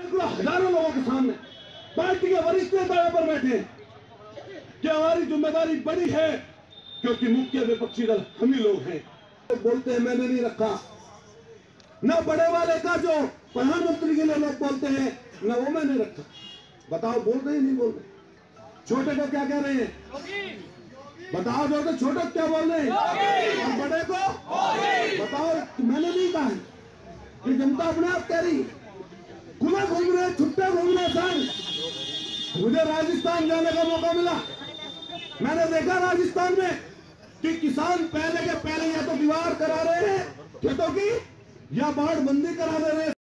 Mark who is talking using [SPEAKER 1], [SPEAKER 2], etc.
[SPEAKER 1] बिल्कुल हजारों लोगों के सामने पार्टी के वरिष्ठ नेता यहाँ पर बैठे हैं कि हमारी जिम्मेदारी बड़ी है क्योंकि मुख्य विपक्षी दल हम ही लोग हैं। तो बोलते हैं मैंने नहीं रखा, न बड़े वाले का जो प्रधानमंत्री के लिए लोग बोलते हैं न वो मैंने रखा। बताओ बोल रहे हैं नहीं बोल रहे? छोटे को क्या कह रहे हैं? बताओ जो तो छोटे को क्या बोल रहे हैं और बड़े को बताओ। मैंने नहीं कहा कि जनता अपने आप कह रही खुला घूम रहे छुट्टे घूम रहे सर। मुझे राजस्थान जाने का मौका मिला, मैंने देखा राजस्थान में कि किसान पहले के पहले या तो दीवार करा रहे हैं खेतों की या बाढ़ बंदी करा दे रहे हैं।